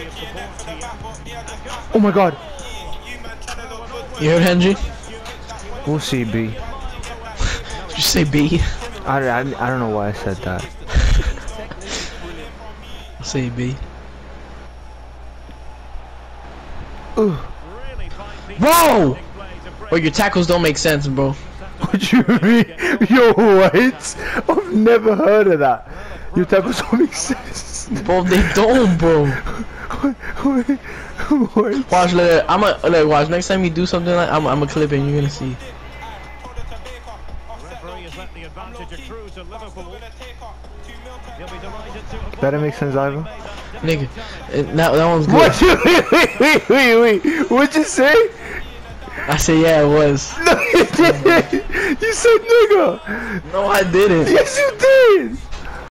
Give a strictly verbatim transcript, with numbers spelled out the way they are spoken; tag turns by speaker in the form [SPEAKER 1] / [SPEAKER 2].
[SPEAKER 1] Oh my god.
[SPEAKER 2] You heard Henry?
[SPEAKER 1] We'll see, B.
[SPEAKER 2] Did you say B?
[SPEAKER 1] I, I, I don't know why I said that.
[SPEAKER 2] Say B.
[SPEAKER 1] Ooh.
[SPEAKER 2] Whoa! Well, your tackles don't make sense, bro.
[SPEAKER 1] What you mean? Yo, what? I've never heard of that. Your tackles don't make sense.
[SPEAKER 2] Bro, they don't, bro.
[SPEAKER 1] What? What?
[SPEAKER 2] Watch, look, I'm a look. Watch, next time you do something like I'm, I'm a clip and you're gonna see.
[SPEAKER 1] That make sense, Ivan.
[SPEAKER 2] Nigga, it, that, that one's good.
[SPEAKER 1] What you wait, wait, wait, wait. What'd you say?
[SPEAKER 2] I said, yeah, it was.
[SPEAKER 1] No, you didn't. You said nigga.
[SPEAKER 2] No, I didn't.
[SPEAKER 1] Yes, you did.